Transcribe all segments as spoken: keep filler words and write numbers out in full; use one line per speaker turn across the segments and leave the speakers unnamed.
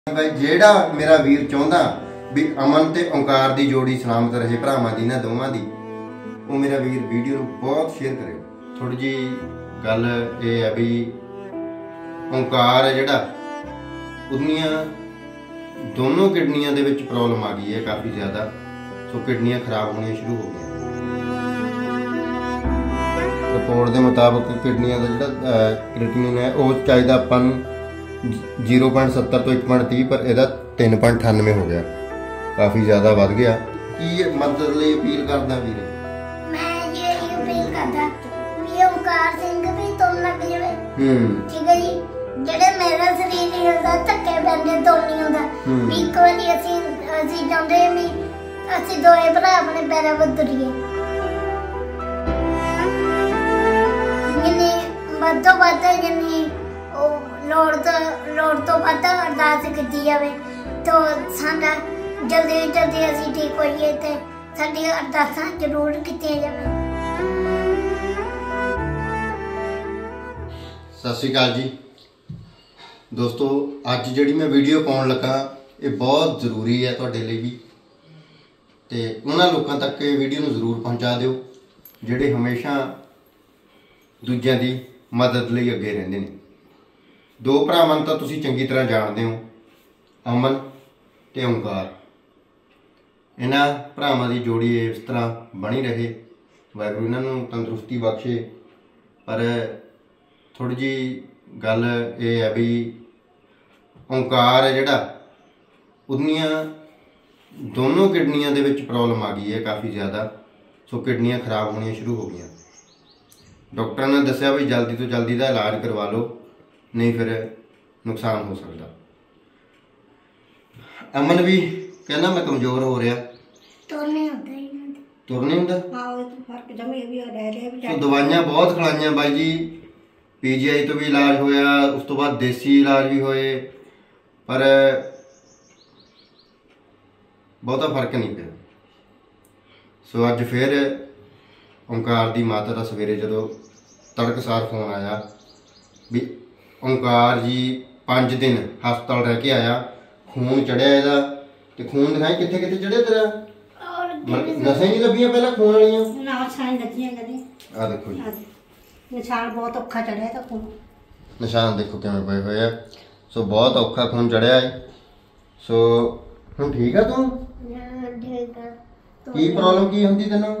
ਜਿਹੜਾ मेरा वीर चाहता भी अमन ते ओंकार की जोड़ी सलामत रहे भरावां दी ना दोवां दी वो मेरा वीर वीडियो नूं बहुत शेयर करियो। थोड़ी जी गल ये है भी ओंकार है जिहड़ा उहदियां दोनों किडनियां दे विच प्रॉब्लम आ गई है काफ़ी ज़्यादा, सो किडनियां खराब होनी शुरू हो गई। रिपोर्ट के मुताबिक किडनियां का जिहड़ा क्रिएटिनिन है वो चाहिए आपां नूं जीरो पॉइंट सत्तर तो एक पॉइंट तीह पर यदा तीन पॉइंट अठानवे हो गया, काफ़ी ज़्यादा बढ़ गया। की मदद लिए अपील करदा वीरे
मैं ये अपील करदा भी ओंकार सिंह भी तुम लग जावे।
हम्म
ठीक है जी, जेड़े मेरा शरीर नहीं होता धक्के पैंदे तो नहीं होता भी एक बारी ਅਸੀਂ ਅਸੀਂ ਚਾਹੁੰਦੇ ਵੀ ਅਸੀਂ ਦੋਏ ਭਰਾ ਆਪਣੇ ਪੈਰਾਂ 'ਤੇ ਤੁਰੀਏ। ਜਿੰਨੀ ਵੱਧ ਤੋਂ ਵੱਧ ਜਿੰਨੀ ਉਹ ਲੋੜ ਤੋਂ ਲੋੜ ਤੋਂ ਵੱਧ ਅਰਦਾਸ ਕੀਤੀ ਜਾਵੇ ਤਾਂ ਸਾਡਾ ਜਲਦੀ ਜਲਦੀ ਅਸੀਂ ਠੀਕ ਹੋਈਏ ਤੇ ਸਾਡੀ ਅਰਦਾਸਾਂ ਜ਼ਰੂਰ ਕੀਤੀਆਂ ਜਾਵੇ।
सत श्री अकाल जी दोस्तों, अज जिहड़ी मैं वीडियो पाउण लगा ये बहुत जरूरी है तुहाडे लई भी, ते उन्हां लोकां तक ये वीडियो नूं जरूर पहुंचा दिओ जिहड़े हमेशा दूजिਆਂ ਦੀ मदद लई अगे रहिंदे ने। दो भरावां नूं तां तुसीं चंगी तरह जाणदे हो, अमन ते ओंकार। इन्हां भरावां दी जोड़ी इस तरह बनी रहे, वाहिगुरू इन्हां नूं तंदुरुस्ती बख्शे। पर थोड़ी जी गल ये है भी ओंकार है जिहड़ा उहदियां दोनों किडनियां दे विच प्रॉब्लम आ गई है काफ़ी ज़्यादा, सो किडनियां खराब होनी शुरू हो गई। डॉक्टर ने दस्सिया भी जल्दी तो जल्दी का इलाज करवा लो, नहीं फिर नुकसान हो सकता। अमन भी कहना मैं कमज़ोर हो रहा,
तुर नहीं होता
तुर नहीं होता। तो दवाइयां बहुत खिलाइया बाई जी, पी जी आई तो भी इलाज होया, उस तो बाद देसी इलाज भी होए, पर बहुता फर्क नहीं पिया। सो अज फिर ओंकार की माता का सवेरे जो तड़कसार फोन आया भी ओंकार जी पाँच दिन हस्पताल रह के आया, खून चढ़िया इहदा, ते खून दिखाई कित्थे कित्थे चढ़िया तेरा? नसां ही नहीं लभियां पहला खून वालियां?
ना नसां लगियां कदे।
आ देखो जी
निशान बहुत औखा चढ़िया था खून,
निशान देखो किवें पए होए आ। सो बहुत औखा खून चढ़िया है। सो हुण ठीक है तू?
ठीक है।
की प्रॉब्लम की हुंदी तैनूं?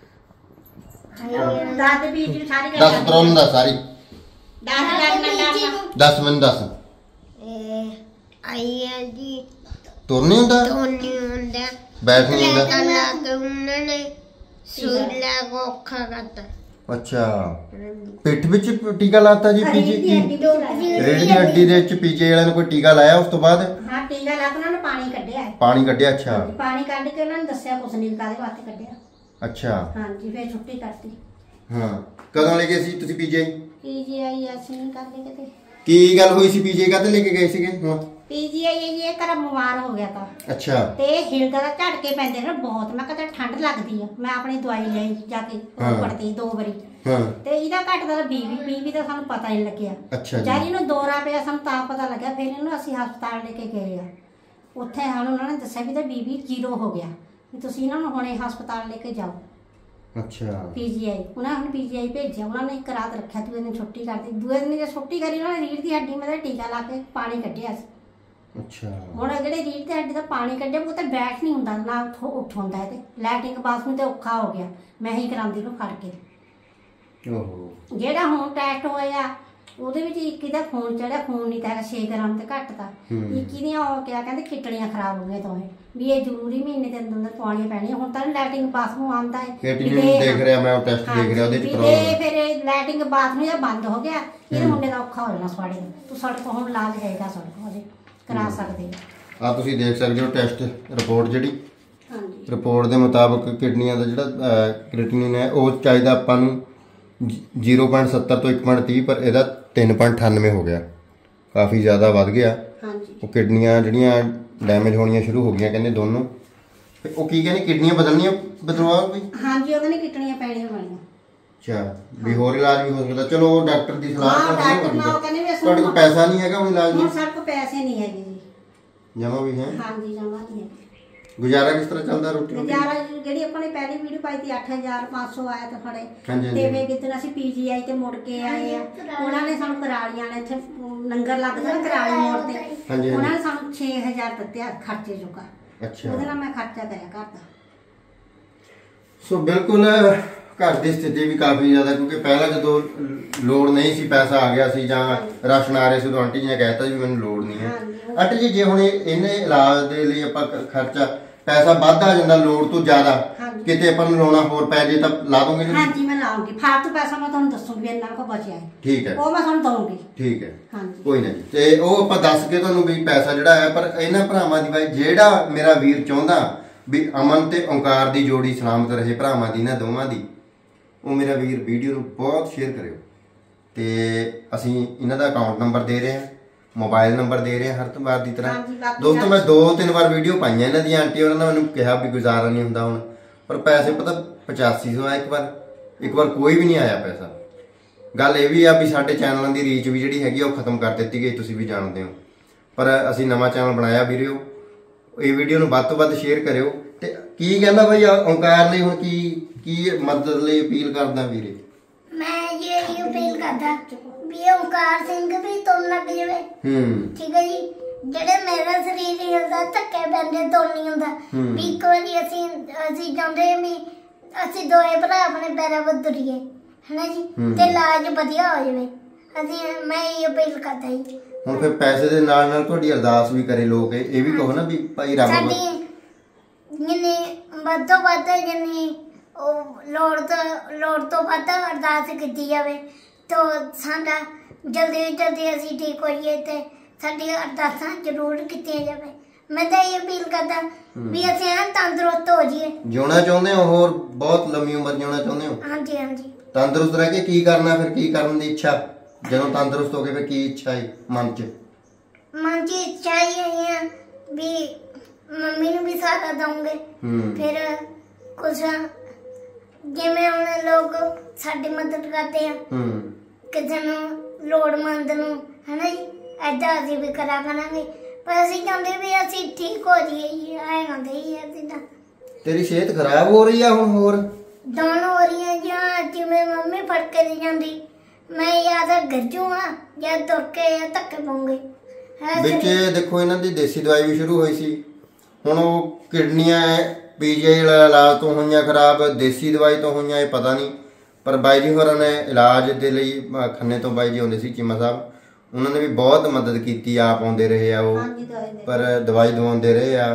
दाद भी जी सारी
दस प्रॉब्लम दस सारी
दाद करना
दस मैनूं दस।
ए आई है जी
तुर नहीं हुंदा?
तो नहीं होता,
बैठ नहीं हुंदा?
कला के उन्होंने सुईला को औखा करता।
अच्छा, पिठ विच टीका लाता जी? पीजी की रीढ़ दी हड्डी दे विच पीजे वाले ने कोई टीका लाया? उस तो बाद
हां टीका ला के उन्होंने पानी कढिया है।
पानी कढिया? अच्छा,
पानी कढ के उन्होंने दस्सिया कुछ नहीं कादे वास्ते कढिया।
अच्छा
हां जी, फिर छुट्टी करती।
हां, कदों लेके सी तुसी पीजे?
पीजीआई ਅਸੀਂ ਨਹੀਂ ਕਰਦੇ ਕਿਤੇ।
ਕੀ ਗੱਲ ਹੋਈ ਸੀ? ਪੀਜੇ ਕਾਤੇ ਲੈ ਕੇ ਗਏ ਸੀਗੇ ਹੁਣ?
ਪੀਜੀਆਈ ਇਹ ਘਰ ਬਿਮਾਰ ਹੋ ਗਿਆ ਤਾਂ।
ਅੱਛਾ।
ਤੇ ਹਿਲਦਾ ਦਾ ਝਟਕੇ ਪੈਂਦੇ ਨੇ ਬਹੁਤ, ਮੈਂ ਕਹਿੰਦਾ ਠੰਡ ਲੱਗਦੀ ਆ, ਮੈਂ ਆਪਣੀ ਦਵਾਈ ਲਈ ਜਾ ਕੇ ਉਹ ਪੜਤੀ ਦੋ ਵਾਰੀ। ਹਾਂ। ਤੇ ਇਹਦਾ ਘਟਦਾ ਬੀਵੀ ਬੀਵੀ ਦਾ ਸਾਨੂੰ ਪਤਾ ਨਹੀਂ ਲੱਗਿਆ।
ਅੱਛਾ ਜੀ।
ਜਾਰੀ ਨੂੰ ਦੌਰਾ ਪਿਆ ਸਾਨੂੰ ਤਾਂ ਪਤਾ ਲੱਗਿਆ, ਫਿਰ ਇਹਨੂੰ ਅਸੀਂ ਹਸਪਤਾਲ ਲੈ ਕੇ ਗਏ ਆ। ਉੱਥੇ ਸਾਨੂੰ ਉਹਨਾਂ ਨੇ ਦੱਸਿਆ ਵੀ ਤਾਂ ਬੀਵੀ ਜ਼ੀਰੋ ਹੋ ਗਿਆ, ਵੀ ਤੁਸੀਂ ਇਹਨਾਂ ਨੂੰ ਹੁਣੇ ਹਸਪਤਾਲ ਲੈ ਕੇ ਜਾਓ। अच्छा पीजीआई उन्होंने पीजीआई भेजा, उन्होंने एक रात रखा, दूसरे दिन छुट्टी कर दी। दूसरे दिन जब छुट्टी करी उन्होंने रीढ़ की हड्डी में टीका ला के पानी कढ़िया। अच्छा हुण जिहड़े रीढ़ की हड्डी का पानी कढ़िया वो तो बैठ नहीं हुंदा ना उठ हुंदा है, लैट्रिन बाथरूम ते औखा हो गया, मैं ही करांदी नूं फड़ के। ओहो जिहड़ा हुण टैस्ट होया ਉਹਦੇ ਵਿੱਚ ਇੱਕ ਇਹਦਾ ਖੂਨ ਚੜਿਆ, ਖੂਨ ਨਹੀਂ ਤਾਂ ਛੇ ਗ੍ਰਾਮ ਤੇ ਘੱਟ ਤਾਂ ਇੱਕ ਇਹਦੀਆਂ ਉਹ ਕਿਹਾ ਕਹਿੰਦੇ ਕਿਡਨੀਆਂ ਖਰਾਬ ਹੋ ਗਈਆਂ ਦੋਵੇਂ, ਵੀ ਇਹ ਜ਼ਰੂਰੀ ਮਹੀਨੇ ਦੇ ਅੰਦਰ ਅੰਦਰ ਪਵਾਉਣੀਆਂ ਪੈਣੀਆਂ। ਹੁਣ ਤਾਂ ਲੈਟਰਿੰਗ ਬਾਥਰੂਮ ਆਉਂਦਾ ਹੈ,
ਦੇਖ ਰਿਹਾ ਮੈਂ ਉਹ ਟੈਸਟ ਦੇਖ ਰਿਹਾ ਉਹਦੇ ਵਿੱਚ ਪ੍ਰੋਬਲਮ,
ਫਿਰ ਲੈਟਰਿੰਗ ਬਾਥਰੂਮ ਜਾਂ ਬੰਦ ਹੋ ਗਿਆ, ਇਹ ਮੁੰਡੇ ਦਾ ਔਖਾ ਹੋ ਜਾਣਾ ਸਵਾੜੇ ਦਾ। ਤੂੰ ਸਾਡੇ ਕੋਲ ਹੁਣ ਇਲਾਜ ਹੈਗਾ, ਸਾਡੇ ਕੋਲ ਉਹਦੇ ਕਰਾ ਸਕਦੇ
ਆ। ਤੁਸੀਂ ਦੇਖ ਸਕਦੇ ਹੋ ਟੈਸਟ ਰਿਪੋਰਟ ਜਿਹੜੀ, ਹਾਂਜੀ ਰਿਪੋਰਟ ਦੇ ਮੁਤਾਬਕ ਕਿਡਨੀਆਂ ਦਾ ਜਿਹੜਾ ਕ੍ਰੀਏਟਿਨਿਨ ਹੈ ਉਹ ਚਾਹੀਦਾ ਆਪਾਂ ਨੂੰ जीरो पॉइंट सत्तर तो एक पॉइंट तीह पर यदा तीन पॉइंट अठानवे हो गया, काफ़ी ज़्यादा बढ़ गया। वो किडनियां जिहड़ियां डैमेज होनियां शुरू हो गई कहते दोनों। वो की कहने किडनियां बदलनियां बदलवा कोई? हाँ जी, वो किडनियां पैणियां पैणियां। अच्छा भी होर इलाज भी हो सकता? चलो डॉक्टर की सलाह तुहाडे कोल पैसा नहीं हैगा, इलाज नहीं, साडे कोल पैसे नहीं हैगे जी। ਜਮਾ ਵੀ ਹੈ?
ਹਾਂਜੀ ਜਮਾ ਨਹੀਂ ਹੈ।
ਗੁਜ਼ਾਰਾ ਕਿਸ ਤਰ੍ਹਾਂ ਚੱਲਦਾ ਰੋਟੀ?
ਗੁਜ਼ਾਰਾ ਜਿਹੜੀ ਆਪਾਂ ਨੇ ਪਹਿਲੀ ਵੀਡੀਓ ਪਾਈ ਸੀ ਅੱਠ ਹਜ਼ਾਰ ਪੰਜ ਸੌ ਆਇਆ ਤਾਂ ਖੜੇ
ਹਾਂਜੀ
ਤੇ ਵੇ ਕਿਤੇ ਅਸੀਂ ਪੀਜੀਆਈ ਤੇ ਮੁੜ ਕੇ ਆਏ ਆ ਉਹਨਾਂ ਨੇ ਸਾਨੂੰ ਕਰਾਲੀਆਂ ਨੇ ਇੱਥੇ ਲੰਗਰ ਲੱਗਦਾ ਨਾ ਕਰਾਲੀ ਮੋੜ ਤੇ ਉਹਨਾਂ ਨੇ ਸਾਨੂੰ ਛੇ ਹਜ਼ਾਰ ਦਿੱਤੇ ਖਰਚੇ ਜੋਗਾ।
ਅੱਛਾ
ਉਹਦੇ ਨਾਲ ਮੈਂ ਖਰਚਾ ਕਰਿਆ ਘਰ ਦਾ।
ਸੋ ਬਿਲਕੁਲ ਘਰ ਦੀ ਸਥਿਤੀ ਵੀ ਕਾਫੀ ਜ਼ਿਆਦਾ ਕਿਉਂਕਿ ਪਹਿਲਾਂ ਜਦੋਂ ਲੋੜ ਨਹੀਂ ਸੀ ਪੈਸਾ ਆ ਗਿਆ ਸੀ ਜਾਂ ਰਾਸ਼ਨ ਆ ਰਿਹਾ ਸੀ ਉਦੋਂ ਆਂਟੀ ਜੀ ਨੇ ਕਹਿਤਾ ਵੀ ਮੈਨੂੰ ਲੋੜ ਨਹੀਂ ਹੈ। ਆਂਟੀ ਜੀ ਜੇ ਹੁਣ ਇਹਨੇ ਇਲਾਜ ਦੇ ਲਈ ਆਪਾਂ ਖਰਚਾ ਪੈਸਾ ਵੱਧ ਆ ਜਾਂਦਾ ਲੋੜ ਤੋਂ ਜ਼ਿਆਦਾ ਕਿਤੇ ਆਪਾਂ ਨੂੰ ਲਾਉਣਾ ਹੋਰ ਪੈ ਜੇ ਤਾਂ ਲਾ ਦੋਗੇ ਜੀ?
ਹਾਂਜੀ ਮੈਂ ਲਾਉਂਗੀ। ਫਾਲਤੂ ਪੈਸਾ ਮੈਂ ਤੁਹਾਨੂੰ ਦੱਸੂਗੀ ਇੰਨਾ ਕੋ ਬਚਿਆ ਹੈ।
ਠੀਕ ਹੈ
ਉਹ ਮੈਂ ਤੁਹਾਨੂੰ ਦਊਂਗੀ।
ਠੀਕ ਹੈ
ਹਾਂਜੀ
ਕੋਈ ਨਾ ਜੀ। ਤੇ ਉਹ ਆਪਾਂ ਦੱਸ ਕੇ ਤੁਹਾਨੂੰ ਵੀ ਪੈਸਾ ਜਿਹੜਾ ਹੈ ਪਰ ਇਹਨਾਂ ਭਰਾਵਾਂ ਦੀ ਬਾਈ ਜਿਹੜਾ ਮੇਰਾ ਵੀਰ ਚਾਹੁੰਦਾ ਵੀ ਅਮਨ ਤੇ ਓਂਕਾਰ ਦੀ ਜੋੜੀ ਸਲਾਮਤ ਰਹੇ ਭਰਾਵਾਂ ਦੀ ਨਾ ਦੋਵਾਂ ਦੀ, ਉਹ ਮੇਰਾ ਵੀਰ ਵੀਡੀਓ ਨੂੰ ਬਹੁਤ ਸ਼ੇਅਰ ਕਰਿਓ। ਤੇ ਅਸੀਂ ਇਹਨਾਂ ਦਾ ਅਕਾਊਂਟ ਨੰਬਰ ਦੇ ਰਹੇ ਹਾਂ, ਮੋਬਾਈਲ ਨੰਬਰ ਦੇ ਰਹੇ ਹਾਂ ਹਰ ਵਾਰ ਦੀ ਤਰ੍ਹਾਂ। ਦੋਸਤੋ ਮੈਂ ਦੋ ਤਿੰਨ ਵਾਰ ਵੀਡੀਓ ਪਾਈਆਂ ਇਹਨਾਂ ਦੀਆਂ ਆਂਟੀ ਉਹਨਾਂ ਨੇ ਮੈਨੂੰ ਕਿਹਾ ਵੀ ਗੁਜ਼ਾਰਾ ਨਹੀਂ ਹੁੰਦਾ ਹੁਣ, ਪਰ ਪੈਸੇ ਪਤਾ ਪਚਾਸੀ ਸੌ ਆਇਆ ਇੱਕ ਵਾਰ, ਇੱਕ ਵਾਰ ਕੋਈ ਵੀ ਨਹੀਂ ਆਇਆ ਪੈਸਾ। ਗੱਲ ਇਹ ਵੀ ਆ ਵੀ ਸਾਡੇ ਚੈਨਲਾਂ ਦੀ ਰੀਚ ਵੀ ਜਿਹੜੀ ਹੈਗੀ ਉਹ ਖਤਮ ਕਰ ਦਿੱਤੀ ਗਈ, ਤੁਸੀਂ ਵੀ ਜਾਣਦੇ ਹੋ। ਪਰ ਅਸੀਂ ਨਵਾਂ ਚੈਨਲ ਬਣਾਇਆ ਵੀਰਿਓ, ਇਹ ਵੀਡੀਓ ਨੂੰ ਵੱਧ ਤੋਂ ਵੱਧ ਸ਼ੇਅਰ ਕਰਿਓ। ਤੇ ਕੀ ਕਹਿੰਦਾ ਬਾਈ ਓਂਕਾਰ ਲਈ ਹੁਣ ਕੀ ਕੀ ਮਦਦ ਲਈ ਅਪੀਲ ਕਰਦਾ ਵੀਰੇ?
ਮੈਂ ਇਹ ਅਪੀਲ ਕਰਦਾ ਵੀ ਓਂਕਾਰ ਸਿੰਘ ਵੀ ਤੁਰਨ ਲੱਗ ਜਾਵੇ।
ਹੂੰ
ਠੀਕ ਹੈ ਜੀ। ਜਿਹੜੇ ਮੇਰਾ ਸਰੀਰ ਨਹੀਂ ਹੁੰਦਾ ਧੱਕੇ ਪੈਂਦੇ ਤੁਰ ਨਹੀਂ ਹੁੰਦਾ ਵੀ ਇੱਕ ਵਾਰੀ ਅਸੀਂ ਅਸੀਂ ਚਾਹੁੰਦੇ ਵੀ ਅਸੀਂ ਦੋਏ ਭਰਾ ਆਪਣੇ ਪੈਰਾਂ ਵੱਲ ਤੁਰੀਏ ਹਨਾ ਜੀ ਤੇ ਇਲਾਜ ਵਧੀਆ ਹੋ ਜਾਵੇ। ਅਸੀਂ ਮੈਂ ਇਹ ਅਪੀਲ ਕਰਦਾ ਜੀ।
ਹੁਣ ਫਿਰ ਪੈਸੇ ਦੇ ਨਾਲ ਨਾਲ ਤੁਹਾਡੀ ਅਰਦਾਸ ਵੀ ਕਰੇ ਲੋਕ, ਇਹ ਵੀ ਕਹੋ ਨਾ ਵੀ ਭਾਈ ਰੱਬ
ਸਾਡੀ ਜਿੰਨੀ ਵੱਧ ਤੋਂ ਵੱਧ ਜਿੰਨੀ ਉਹ ਲੋੜ ਤੋਂ ਲੋੜ ਤੋਂ ਵੱਧ ਅਰਦਾਸ ਕੀਤੀ ਜਾਵੇ ਤਾਂ ਸਾਡਾ ਜਲਦੀ ਜਲਦੀ ਅਸੀਂ ਠੀਕ ਹੋਈਏ ਤੇ ਸਾਡੀਆਂ ਅਰਦਾਸਾਂ ਜ਼ਰੂਰ ਕੀਤੀਆਂ ਜਾਵੇ। ਮੈਂ ਤਾਂ ਇਹ ਅਪੀਲ ਕਰਦਾ ਵੀ ਅਸੀਂ ਐਨ ਤੰਦਰੁਸਤ ਹੋ ਜਾਈਏ।
ਜਿਉਣਾ ਚਾਹੁੰਦੇ ਹੋ ਹੋਰ ਬਹੁਤ ਲੰਮੀ ਉਮਰ ਜਿਉਣਾ ਚਾਹੁੰਦੇ ਹੋ?
ਹਾਂਜੀ ਹਾਂਜੀ।
ਤੰਦਰੁਸਤ ਰਹਿ ਕੇ ਕੀ ਕਰਨਾ ਫਿਰ, ਕੀ ਕਰਨ ਦੀ ਇੱਛਾ ਜਦੋਂ ਤੰਦਰੁਸਤ ਹੋ ਗਏ ਫਿਰ ਕੀ ਇੱਛਾ ਹੈ ਮਨ 'ਚ?
ਮਨ 'ਚ ਇੱਛਾ ਹੀ ਹੈ ਵੀ ਮੰਮੀ ਨੂੰ ਵੀ ਸਹਾਰਾ ਦਊਂਗੇ। ਫਿਰ ਕੁਛ ਜਿਵੇਂ ਹੁਣ ਲੋਕ ਸਾਡੀ ਮਦਦ ਕਰਦੇ ਆ ਕਿਸੇ ਨੂੰ ਲੋੜਮੰਦ ਨੂੰ ਹਨਾ ਜੀ ਏਦਾਂ ਅਸੀਂ ਵੀ ਕਰਾ ਕਰਾਂਗੇ। ਪਰ ਅਸੀਂ ਚਾਹੁੰਦੇ ਵੀ ਅਸੀਂ ਠੀਕ ਹੋ ਜਾਈਏ ਆਏ ਹੁੰਦੇ ਹੀ ਅਸੀਂ ਤਾਂ।
ਤੇਰੀ ਸਿਹਤ ਖਰਾਬ ਹੋ ਰਹੀ ਆ ਹੁਣ ਹੋਰ?
ਡਾਊਨ ਹੋ ਰਹੀ ਹੈ ਜਾਂ ਜਿਵੇਂ ਮੰਮੀ ਫੜ ਕੇ ਨਹੀਂ ਜਾਂਦੀ ਮੈਂ ਜਾਂ ਤਾਂ ਗੱਜੂ ਆ ਜਾਂ ਤੁਰ ਕੇ ਜਾਂ ਧੱਕੇ ਪਾਉਂਗੇ।
ਵਿੱਚ ਦੇਖੋ ਇਹਨਾਂ ਦੀ ਦੇਸੀ ਦਵਾਈ ਵੀ ਸ਼ੁਰੂ ਹੋਈ ਸੀ, ਹੁਣ ਉਹ ਕਿਡਨੀਆਂ ਪੀਜੀਆਈ ਇਲਾਜ ਤੋਂ ਹੋਈਆਂ ਖਰਾਬ, ਦੇਸੀ ਦਵਾਈ ਤੋਂ ਹੋਈਆਂ ਇਹ ਪਤਾ ਨਹੀਂ। ਪਰ ਬਾਈ ਜੀ ਹੋਰਾਂ ਨੇ ਇਲਾਜ ਦੇ ਲਈ ਖੰਨੇ ਤੋਂ ਬਾਈ ਜੀ ਆਉਂਦੇ ਸੀ ਚੀਮਾ ਸਾਹਿਬ, ਉਹਨਾਂ ਨੇ ਵੀ ਬਹੁਤ ਮਦਦ ਕੀਤੀ, ਆਪ ਆਉਂਦੇ ਰਹੇ ਆ ਉਹ, ਪਰ ਦਵਾਈ ਦਵਾਉਂਦੇ ਰਹੇ ਆ।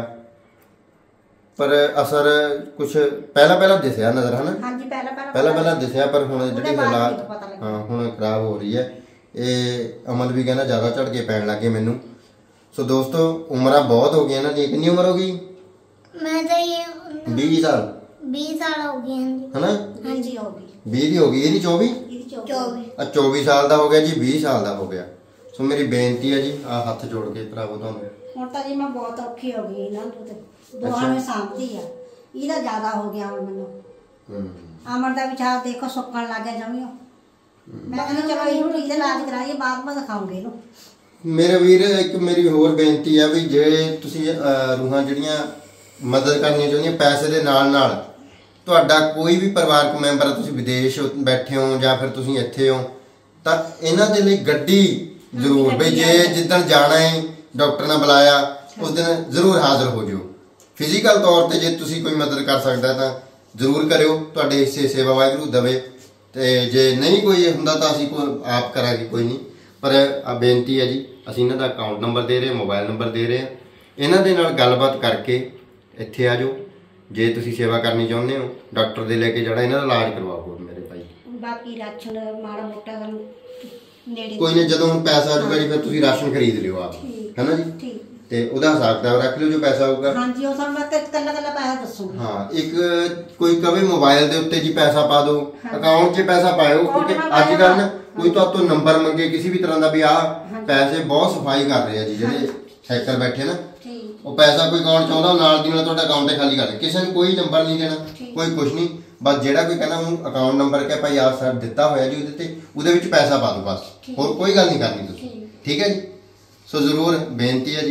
ਪਰ ਅਸਰ ਕੁਝ ਪਹਿਲਾਂ ਪਹਿਲਾਂ ਦਿਸਿਆ ਨਜ਼ਰ ਹਨਾ?
ਹਾਂਜੀ ਪਹਿਲਾਂ ਪਹਿਲਾਂ
ਪਹਿਲਾਂ ਪਹਿਲਾਂ ਦਿਸਿਆ ਪਰ ਹੁਣ ਜਿਹੜੀ ਹਾਲਾਤ ਹਾਂ ਹੁਣ ਖਰਾਬ ਹੋ ਰਹੀ ਹੈ। ਇਹ ਅਮਲ ਵੀ ਕਹਿੰਦਾ ਜ਼ਿਆਦਾ ਝੜ ਕੇ ਪੈਣ ਲੱਗੇ ਮੈਨੂੰ। ਸੋ ਦੋਸਤੋ ਉਮਰਾਂ ਬਹੁਤ ਹੋ ਗਈਆਂ ਇਹਨਾਂ ਦੀ। ਕਿੰਨੀ ਉਮਰ ਹੋ ਗਈ?
ਮੈਂ ਤਾਂ ਇਹ
ਵੀਹ ਸਾਲ
ਵੀਹ ਸਾਲ ਹੋ ਗਏ ਹਨ
ਹਨਾ?
ਹਾਂਜੀ ਹੋ ਗਈ।
ਵੀਹ ਦੀ ਹੋ ਗਈ, ਇਹਦੀ ਚੌਵੀ
ਚੌਵੀ
ਆ ਚੌਵੀ ਸਾਲ ਦਾ ਹੋ ਗਿਆ ਜੀ, ਵੀਹ ਸਾਲ ਦਾ ਹੋ ਗਿਆ। ਸੋ ਮੇਰੀ ਬੇਨਤੀ ਹੈ ਜੀ ਆ ਹੱਥ ਜੋੜ ਕੇ ਭਰਾਵੋ ਤੁਹਾਨੂੰ।
ਹੁਣ ਤਾਂ ਜੀ ਮੈਂ ਬਹੁਤ ਔਖੀ ਹੋ ਗਈ ਇਹਨਾਂ ਨੂੰ ਤੇ ਦੋਹਾਂ ਨੂੰ ਸਾਂਭਦੀ ਆ। ਇਹਦਾ ਜ਼ਿਆਦਾ ਹੋ ਗਿਆ ਹੁਣ ਮੈਨੂੰ। ਅਮਰ ਦਾ ਵਿਚਾਰ ਦੇਖੋ ਸੁੱਕਣ ਲੱਗ ਗਿਆ ਜਮੀਓ। ਮੈਂ ਕਹਿੰਦੀ ਚਲੋ ਇਹਨੂੰ ਠੀਕ ਦਾ ਇਲਾਜ ਕਰਾਈਏ ਬਾਅਦ ਵਿੱਚ ਦਿਖਾਉਂਗੇ ਇਹਨੂੰ।
ਮੇਰੇ ਵੀਰ ਇੱਕ ਮੇਰੀ ਹੋਰ ਬੇਨਤੀ ਹੈ ਵੀ ਜੇ ਤੁਸੀਂ ਰੂਹਾਂ ਜਿਹੜੀਆਂ ਮਦਦ ਕਰਨੀਆਂ ਚਾਹੁੰਦੀਆਂ ਪੈਸੇ ਦੇ ਨਾਲ ਨਾਲ, ਤੁਹਾਡਾ ਕੋਈ ਵੀ ਪਰਿਵਾਰਕ ਮੈਂਬਰ ਤੁਸੀਂ ਵਿਦੇਸ਼ ਬੈਠੇ ਹੋ ਜਾਂ ਫਿਰ ਤੁਸੀਂ ਇੱਥੇ ਹੋ ਤਾਂ ਇਹਨਾਂ ਦੇ ਲਈ ਗੱਡੀ ਜ਼ਰੂਰ ਬਈ ਜੇ ਜਿੱਦਣ ਜਾਣਾ ਹੈ ਡਾਕਟਰ ਨੇ ਬੁਲਾਇਆ ਉਸ ਦਿਨ ਜ਼ਰੂਰ ਹਾਜ਼ਰ ਹੋ ਜਾਓ। ਫਿਜ਼ੀਕਲ ਤੌਰ ਤੇ ਜੇ ਤੁਸੀਂ ਕੋਈ ਮਦਦ ਕਰ ਸਕਦਾ ਤਾਂ ਜ਼ਰੂਰ ਕਰਿਓ, ਤੁਹਾਡੇ ਹਿੱਸੇ ਸੇਵਾ ਵਾਹਿਗੁਰੂ ਦੇਵੇ। ਤੇ ਜੇ ਨਹੀਂ ਕੋਈ ਹੁੰਦਾ ਤਾਂ ਅਸੀਂ ਕੋਈ ਆਪ ਕਰਾਂਗੇ, ਕੋਈ ਨਹੀਂ। ਪਰ ਆ ਬੇਨਤੀ ਹੈ ਜੀ, ਅਸੀਂ ਇਹਨਾਂ ਦਾ ਅਕਾਊਂਟ ਨੰਬਰ ਦੇ ਰਹੇ ਹਾਂ, ਮੋਬਾਈਲ ਨੰਬਰ ਦੇ ਰਹੇ ਹਾਂ, ਇਹਨਾਂ ਦੇ ਨਾਲ ਗੱਲਬਾਤ ਕਰਕੇ ਇੱਥੇ ਆ ਜਾਓ। ਜੇ ਤੁਸੀਂ ਸੇਵਾ ਕਰਨੀ ਚਾਹੁੰਦੇ ਹੋ ਡਾਕਟਰ ਦੇ ਲੈ ਕੇ ਜਿਹੜਾ ਇਹਨਾਂ ਦਾ ਇਲਾਜ ਕਰਵਾਓ ਮੇਰੇ ਭਾਈ।
ਬਾਕੀ ਰਾਸ਼ਨ ਮਾੜਾ ਮੋਟਾ ਸਾਨੂੰ ਨੇੜੇ
ਕੋਈ ਨਹੀਂ, ਜਦੋਂ ਹੁਣ ਪੈਸਾ ਆਜੂਗਾ ਜੀ ਫਿਰ ਤੁਸੀਂ ਰਾਸ਼ਨ ਖਰੀਦ ਲਿਓ ਆਪ, ਹੈਨਾ ਜੀ?
ਠੀਕ।
ਤੇ ਉਹਦਾ ਹਿਸਾਬ ਕਿਤਾਬ ਰੱਖ ਲਿਓ ਜੋ ਪੈਸਾ ਆਊਗਾ।
ਹਾਂਜੀ ਉਹ ਸਾਨੂੰ ਮੈਂ ਕੱਲਾ ਕੱਲਾ ਪੈਸਾ ਦੱਸੂਗੀ।
ਹਾਂ ਇੱਕ ਕੋਈ ਕਵੇ ਮੋਬਾਈਲ ਦੇ ਉੱਤੇ ਜੀ ਪੈਸਾ ਪਾ ਦਿਓ, ਅਕਾਊਂਟ 'ਚ ਪੈਸਾ ਪਾਇਓ ਕਿਉਂਕਿ ਅੱਜ ਕੱਲ੍ਹ ਨਾ ਕੋਈ ਤੁਹਾਤੋਂ ਨੰਬਰ ਮੰਗੇ ਕਿਸੇ ਵੀ ਤਰ੍ਹਾਂ ਦਾ ਵੀ ਆਹ ਪੈਸੇ ਬਹੁਤ ਸਫਾਈ ਕਰ ਰਹੇ ਆ ਜੀ ਜਿਹੜੇ ਹੈਕਰ ਬੈਠੇ ਨਾ, ਉਹ ਪੈਸਾ ਕੋਈ ਅਕਾਊਂਟ 'ਚ ਆਉਂਦਾ ਨਾਲ ਦੀ ਨਾਲ ਤੁਹਾਡਾ ਅਕਾਊਂਟ ਹੀ ਖਾਲੀ ਕਰ ਦੇ। ਕਿਸੇ ਨੂੰ ਕੋਈ ਨੰਬਰ ਨਹੀਂ ਦੇਣਾ, ਕੋਈ ਕੁਛ ਨਹੀਂ, ਬਸ ਜਿਹੜਾ ਕੋਈ ਕਹਿੰਦਾ ਉਹਨੂੰ ਅਕਾਊਂਟ ਨੰਬਰ ਕਹਿ ਭਾਈ ਆਪ ਸਰ ਦਿੱਤਾ ਹੋਇਆ ਜੀ ਉਹਦੇ ਤੇ ਉਹਦੇ ਵਿੱਚ ਪੈਸਾ ਪਾ ਦਿਓ ਬਸ, ਹੋਰ ਕੋਈ ਗੱਲ ਨਹੀਂ ਕਰਨੀ ਤੁਸੀਂ, ਠੀਕ ਹੈ ਜੀ? ਸੋ ਜ਼ਰੂਰ ਬੇਨਤੀ ਹੈ ਜੀ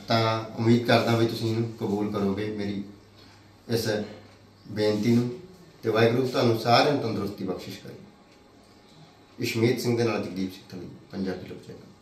ਤਾਂ ਉਮੀਦ ਕਰਦਾ ਵੀ ਤੁਸੀਂ ਇਹਨੂੰ ਕਬੂਲ ਕਰੋਗੇ ਮੇਰੀ ਇਸ ਬੇਨਤੀ ਨੂੰ, ਤੇ ਵਾਹਿਗੁਰੂ ਤੁਹਾਨੂੰ ਸਾਰਿਆਂ ਨੂੰ ਤੰਦਰੁਸਤੀ ਬਖਸ਼ਿਸ਼ ਕਰੇ। ਇਸ਼ਮੀਤ ਸਿੰਘ ਦੇ ਨਾਲ ਜਗਦੀਪ ਸਿੰਘ ਥਲੀ, ਪੰਜਾਬੀ ਲੋਕ ਚੈਨਲ।